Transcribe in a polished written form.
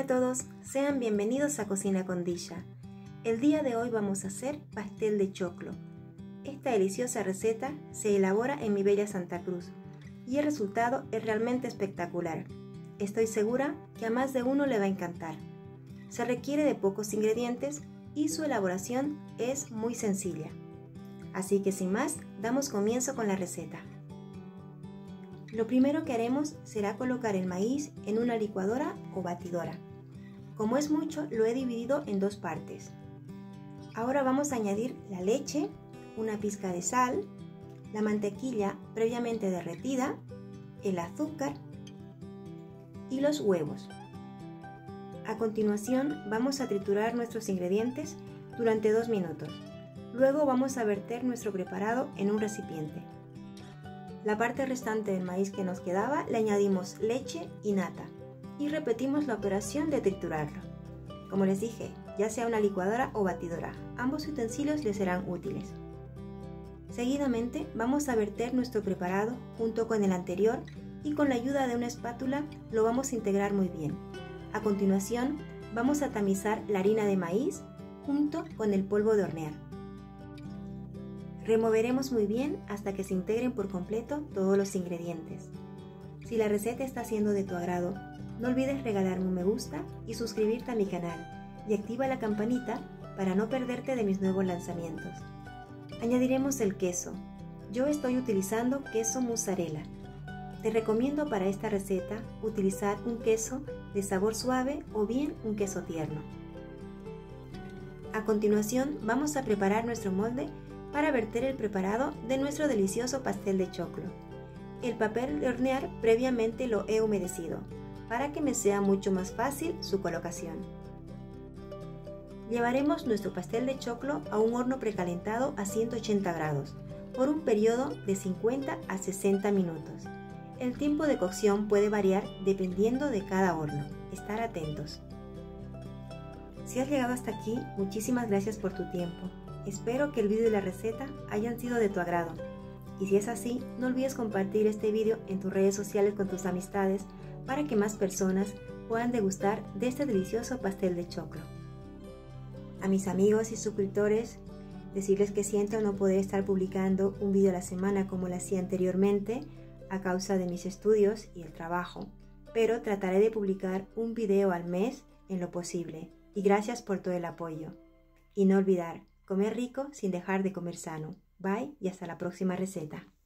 Hola a todos, sean bienvenidos a Cocina con Disha. El día de hoy vamos a hacer pastel de choclo. Esta deliciosa receta se elabora en mi bella Santa Cruz y el resultado es realmente espectacular. Estoy segura que a más de uno le va a encantar. Se requiere de pocos ingredientes y su elaboración es muy sencilla. Así que sin más, damos comienzo con la receta. Lo primero que haremos será colocar el maíz en una licuadora o batidora. Como es mucho, lo he dividido en dos partes. Ahora vamos a añadir la leche, una pizca de sal, la mantequilla previamente derretida, el azúcar y los huevos. A continuación vamos a triturar nuestros ingredientes durante 2 minutos. Luego vamos a verter nuestro preparado en un recipiente. La parte restante del maíz que nos quedaba le añadimos leche y nata y repetimos la operación de triturarlo. Como les dije, ya sea una licuadora o batidora, ambos utensilios les serán útiles. Seguidamente vamos a verter nuestro preparado junto con el anterior y con la ayuda de una espátula lo vamos a integrar muy bien. A continuación vamos a tamizar la harina de maíz junto con el polvo de hornear. Removeremos muy bien hasta que se integren por completo todos los ingredientes. Si la receta está siendo de tu agrado, no olvides regalarme un me gusta y suscribirte a mi canal y activa la campanita para no perderte de mis nuevos lanzamientos. Añadiremos el queso. Yo estoy utilizando queso mozzarella. Te recomiendo para esta receta utilizar un queso de sabor suave o bien un queso tierno. A continuación vamos a preparar nuestro molde para verter el preparado de nuestro delicioso pastel de choclo. El papel de hornear previamente lo he humedecido para que me sea mucho más fácil su colocación. Llevaremos nuestro pastel de choclo a un horno precalentado a 180 grados por un periodo de 50 a 60 minutos. El tiempo de cocción puede variar dependiendo de cada horno. Estar atentos. Si has llegado hasta aquí, muchísimas gracias por tu tiempo. Espero que el vídeo y la receta hayan sido de tu agrado. Y si es así, no olvides compartir este vídeo en tus redes sociales con tus amistades para que más personas puedan degustar de este delicioso pastel de choclo. A mis amigos y suscriptores, decirles que siento no poder estar publicando un vídeo a la semana como lo hacía anteriormente a causa de mis estudios y el trabajo, pero trataré de publicar un video al mes en lo posible. Y gracias por todo el apoyo. Y no olvidar, comer rico sin dejar de comer sano. Bye y hasta la próxima receta.